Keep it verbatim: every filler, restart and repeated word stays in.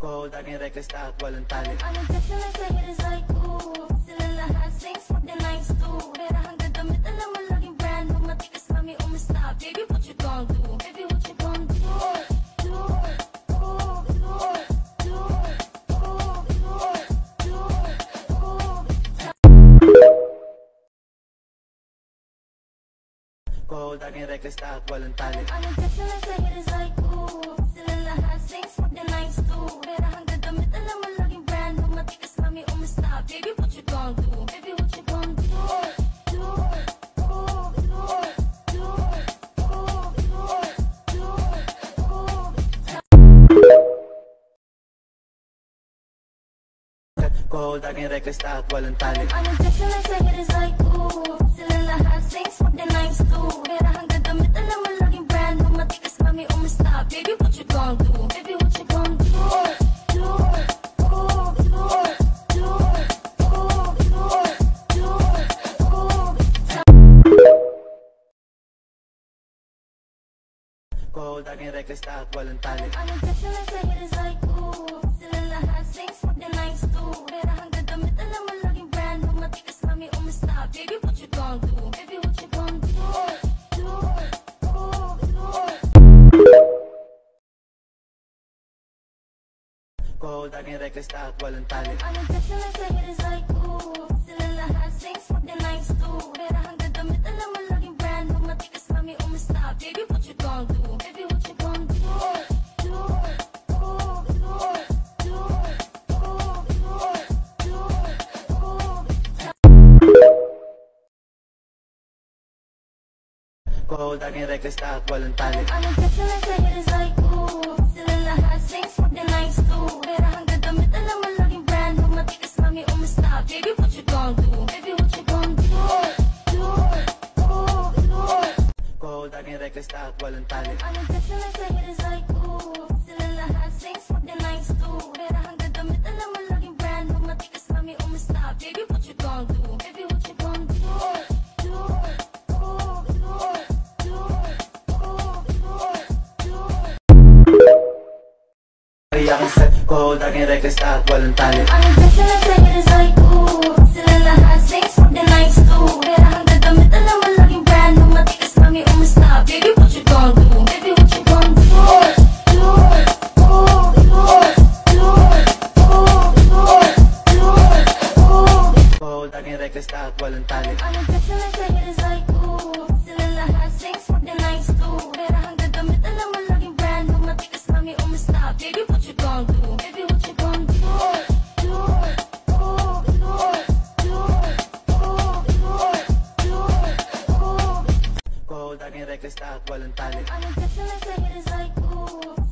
Cold, aking reckless at walang tali. Anong text na sa akin is like, ooh, sila lahat sing, fuck the nights too. Pero hanggang damit, alam mo laging brand new. Matikas mami, umasta. Baby, what you gon' do? Baby, what you gon' do? Do, ooh, do, do, do, do, do. Cold, aking reckless at walang tali. Anong text na sa akin is like, ooh, sila lahat sing, fuck the nights too. Pero hanggang damit, alam mo laging brand new. Matikas mami, umasta. Baby, what you gon' do? Baby, what you gon' do? Do, ooh, do, do, ooh, do, do, ooh. Cold, aking reckless at walang tali. Anong text na sa akin is like, ooh, sila lahat sing, fuck the nights too. Pero hanggang damit, alam mo laging brand new. Matikas mami, umasta. Baby, what you gon' do? Baby, what you gon' do? Do, ooh, do, do, ooh, do, do, ooh. Cold, aking reckless at walang tali. Anong text na sa akin is like, ooh, sila lahat sing, fuck the nights too. Pero hanggang damit, alam mo laging brand new. Matikas mami, umasta. Baby, what you gon' do? Baby, what you gon' do? Do, ooh, do. Cold, aking reckless at walang tali. Anong text na sa akin is like, ooh, sila lahat sing, fuck the nights too. Pero hanggang damit, alam mo laging brand new. Matikas mami, umasta. Baby, what you gon' do? Baby, what you gon' do? Do, ooh, do, do, ooh, do, do, ooh. Cold, aking reckless at walang tali. Anong text na sa akin is like, ooh, sila lahat sing, fuck the nights too. Pero hanggang damit, alam mo laging brand new. Matikas mami, umasta. Baby, what you gon' do? Baby, what you gon' do? Do, ooh, do. Cold, aking reckless at walang tali. Anong text na sa akin is like, ooh, sila lahat sing, fuck the nights too. Pero hanggang damit, alam mo laging brand new. Matikas mami, umasta. Baby, what you gon' do? Baby, what you gon' do? Do, ooh, do, do, ooh, do, do. Ay, aking set. Cold, aking reckless at walang tali. Anong text na sa akin is like, ooh, sila lahat sing, fuck the nights too. Pero hanggang damit, alam mo laging brand new. Matikas mami, umasta. Baby, what you gon' do? Baby, what you gon' do? Do, ooh, do, do, ooh, do, do, ooh. Cold, aking reckless at walang tali. Anong text na sa akin is like, ooh, sila lahat sing, fuck the nights too. Pero hanggang damit, alam mo laging brand new. Matikas mami, umasta. Baby, what you gon' do? Baby, what you gon' do? Do, ooh, do, do, ooh, do, do, ooh. Cold, aking reckless at walang tali. Anong text na sa akin is like, ooh,